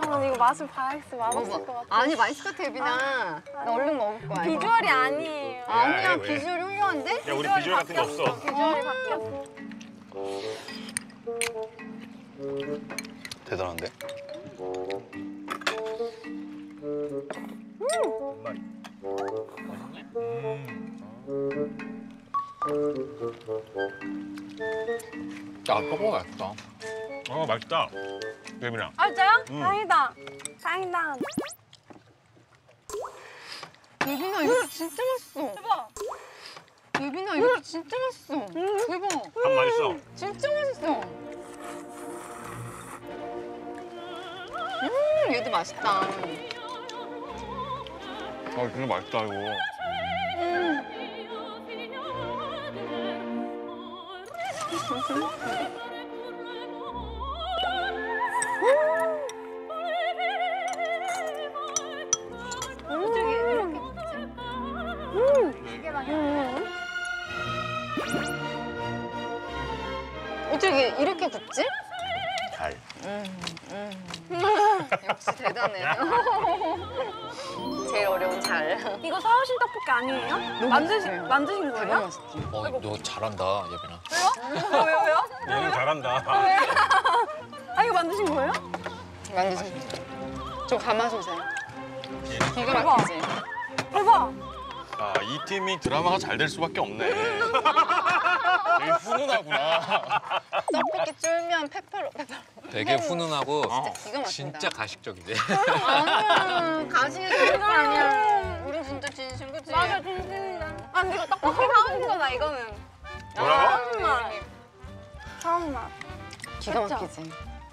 잠깐만 이거 맛을 봐야겠어. 맛없을 것 같아. 아니 맛있을 것 같아 예빈아. 나 얼른 먹을 거야. 비주얼이 아니에요. 아니야 왜? 비주얼이 훌륭한데? 야 우리 비주얼 같은 거 없어. 비주얼이 바뀌었어. 대단한데? 야, 떡볶이 맛있다. 맛있다. 예빈아. 아 진짜요? 다행이다. 다행이다. 예빈아 이거 진짜 맛있어. 대박. 예빈아 이거 진짜 맛있어. 대박. 밥 맛있어. 진짜 맛있어. 얘도 맛있다. 진짜 맛있다, 이거. 어떻게 이렇게 이게 맛있어. 어떻게 이렇게 굽지? 잘. 역시 대단해. 제일 어려운 잘. 이거 사오신 떡볶이 아니에요? 만드신 되게 거예요? 맛있지. 너 잘한다, 예빈아. 왜요? 얘는 잘한다. 아 이거 만드신 거예요? 만드신 저 가마솥에. 기가 대박. 막히지. 대박. 아, 이 팀이 드라마가 잘 될 수밖에 없네. 되게 훈훈하구나. 떡볶이 쫄면 페퍼로. 되게 훈훈하고 기가 막힌다. 진짜 가식적이지. 아니야. 가식이 그런 거 아니야. 우린 진짜 진심, 그치? 맞아 진심이다. 아 근데 이거 떡볶이 사오신 거다 이거는. 뭐라고? 처음 맛. 처음 맛. 기가 막히지.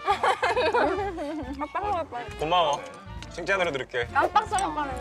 깜빡 먹을 뻔. 고마워. 칭찬으로 들을게. 깜빡 썩을 뻔했네.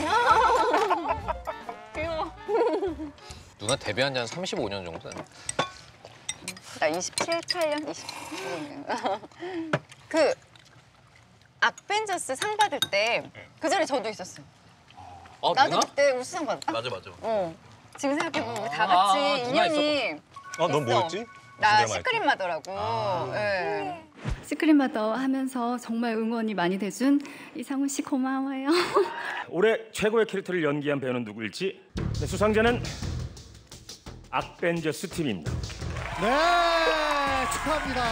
귀여워. 누나 데뷔한 지 한 35년 정도 됐네. 나 27, 8년, 20. 그 악벤져스 상 받을 때 그 자리에 저도 있었어요. 나도 누나? 그때 우수상 받았다. 맞아. 지금 생각해보면 우리 다 같이 누나 인연이 넌 뭐였지? 나 무슨 시크릿 마더라고. 예. 시크릿마더 하면서 정말 응원이 많이 돼준 이상훈 씨 고마워요. 올해 최고의 캐릭터를 연기한 배우는 누구일지 네, 수상자는 악벤져스 팀입니다. 네, 축하합니다.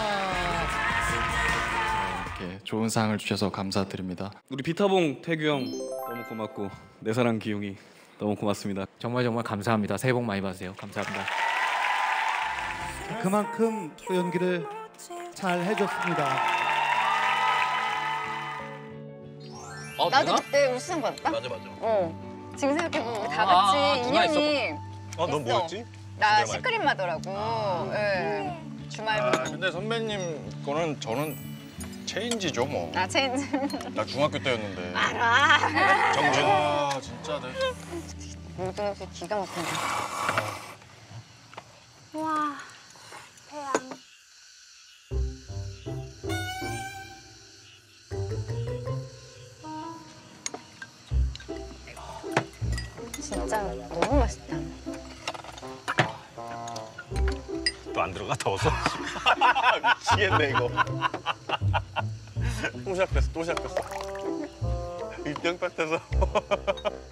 이렇게 좋은 상을 주셔서 감사드립니다. 우리 비타봉 태규 형 너무 고맙고 내 사랑 기용이 너무 고맙습니다. 정말 감사합니다. 새해 복 많이 받으세요. 감사합니다. 그만큼 또 연기를 잘 해줬습니다. 나도 누나? 그때 우수상 받았다. 맞아. 지금 생각해보면 우리 다 같이 누나 인연이 넌 뭐였지? 나 시크릿 마더라고. 예. 주말 보고. 근데 선배님 거는 저는 체인지죠, 뭐. 나 체인지. 나 중학교 때였는데. 알아. 정준. 아, 진짜. 모든 것이 기가 막힌다. 와. 태양. 진짜 너무 맛있다. 또 안 들어가 더워서. 미치겠네 이거. 또 시작됐어. 1등 뺏겨서.